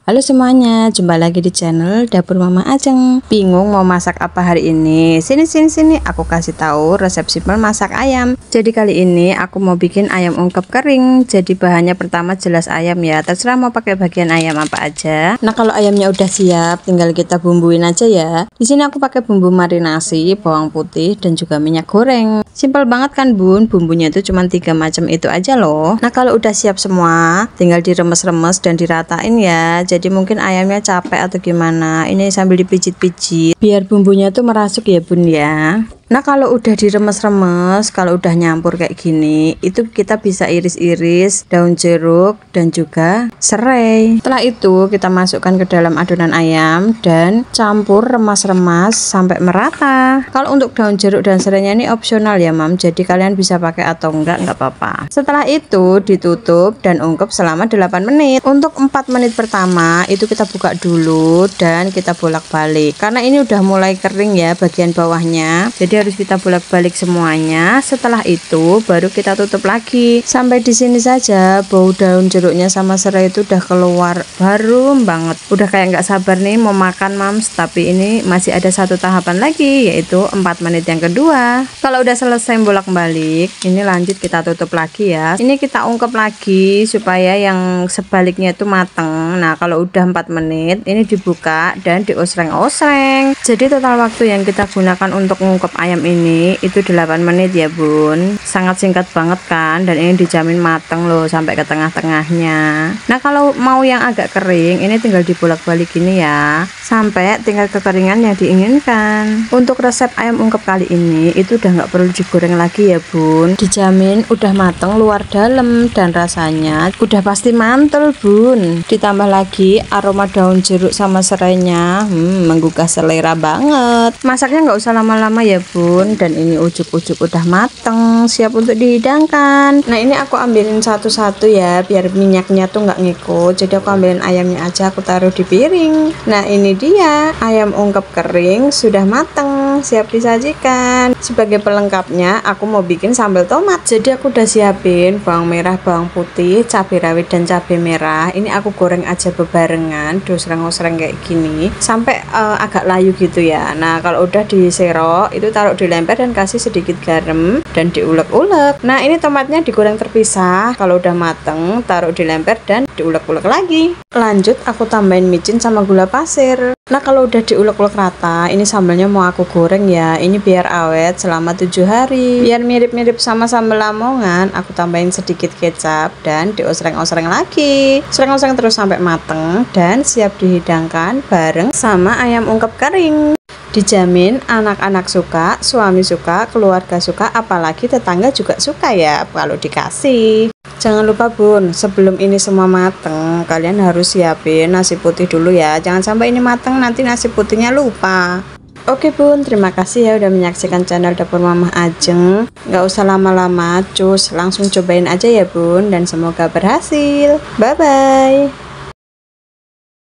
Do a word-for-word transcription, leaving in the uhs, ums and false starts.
Halo semuanya, jumpa lagi di channel Dapur Mama Ajeng. Bingung mau masak apa hari ini? Sini sini sini, aku kasih tahu resep simpel masak ayam. Jadi kali ini aku mau bikin ayam ungkep kering. Jadi bahannya pertama jelas ayam ya, terserah mau pakai bagian ayam apa aja. Nah kalau ayamnya udah siap, tinggal kita bumbuin aja ya. Di sini aku pakai bumbu marinasi, bawang putih dan juga minyak goreng. Simpel banget kan bun, bumbunya itu cuma tiga macam itu aja loh. Nah kalau udah siap semua, tinggal diremes-remes dan diratain ya. Jadi mungkin ayamnya capek atau gimana, ini sambil dipijit-pijit biar bumbunya tuh merasuk ya bun ya. Nah kalau udah diremes-remes, kalau udah nyampur kayak gini, itu kita bisa iris-iris daun jeruk dan juga serai. Setelah itu kita masukkan ke dalam adonan ayam dan campur remas-remas sampai merata. Kalau untuk daun jeruk dan serainya ini opsional ya mam, jadi kalian bisa pakai atau enggak, enggak apa-apa. Setelah itu ditutup dan ungkep selama delapan menit. Untuk empat menit pertama itu kita buka dulu dan kita bolak-balik, karena ini udah mulai kering ya bagian bawahnya, jadi harus kita bolak-balik semuanya. Setelah itu baru kita tutup lagi. Sampai di sini saja bau daun jeruknya sama serai itu udah keluar harum banget, udah kayak nggak sabar nih mau makan mams. Tapi ini masih ada satu tahapan lagi, yaitu empat menit yang kedua. Kalau udah selesai bolak-balik, ini lanjut kita tutup lagi ya. Ini kita ungkep lagi supaya yang sebaliknya itu mateng. Nah kalau udah empat menit ini dibuka dan diosreng-osreng. Jadi total waktu yang kita gunakan untuk mengungkep ayam ini itu delapan menit ya bun, sangat singkat banget kan, dan ini dijamin mateng loh sampai ke tengah-tengahnya. Nah kalau mau yang agak kering, ini tinggal dibolak-balik gini ya sampai tingkat kekeringan yang diinginkan. Untuk resep ayam ungkep kali ini itu udah nggak perlu digoreng lagi ya bun, dijamin udah mateng luar dalam dan rasanya udah pasti mantul bun. Ditambah lagi aroma daun jeruk sama serainya, hmm, menggugah selera banget. Masaknya nggak usah lama-lama ya bun, dan ini ujuk-ujuk udah mateng siap untuk dihidangkan. Nah ini aku ambilin satu-satu ya biar minyaknya tuh nggak ngikut, jadi aku ambilin ayamnya aja, aku taruh di piring. Nah ini dia ayam ungkep kering sudah mateng siap disajikan. Sebagai pelengkapnya aku mau bikin sambal tomat, jadi aku udah siapin bawang merah, bawang putih, cabai rawit dan cabai merah. Ini aku goreng aja bebarengan, dosreng-osreng kayak gini sampai uh, agak layu gitu ya. Nah kalau udah diserok itu taruh di lemper dan kasih sedikit garam dan diulek-ulek. Nah ini tomatnya digoreng terpisah. Kalau udah mateng taruh di lemper dan diulek-ulek lagi. Lanjut aku tambahin micin sama gula pasir. Nah kalau udah diulek-ulek rata, ini sambalnya mau aku goreng ya, ini biar awet selama tujuh hari. Biar mirip-mirip sama sambal Lamongan, aku tambahin sedikit kecap dan diosreng-osreng lagi. Osreng-osreng terus sampai mateng dan siap dihidangkan bareng sama ayam ungkep kering. Dijamin anak-anak suka, suami suka, keluarga suka, apalagi tetangga juga suka ya kalau dikasih. Jangan lupa bun, sebelum ini semua mateng, kalian harus siapin nasi putih dulu ya. Jangan sampai ini mateng nanti nasi putihnya lupa. Oke bun, terima kasih ya udah menyaksikan channel Dapur Mama Ajeng. Gak usah lama-lama, cus langsung cobain aja ya bun, dan semoga berhasil. Bye bye.